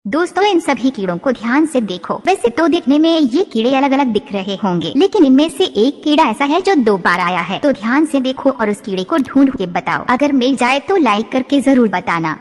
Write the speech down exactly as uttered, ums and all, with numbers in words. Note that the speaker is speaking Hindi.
दोस्तों इन सभी कीड़ों को ध्यान से देखो। वैसे तो देखने में ये कीड़े अलग अलग दिख रहे होंगे, लेकिन इनमें से एक कीड़ा ऐसा है जो दो बार आया है। तो ध्यान से देखो और उस कीड़े को ढूंढ के बताओ। अगर मिल जाए तो लाइक करके जरूर बताना।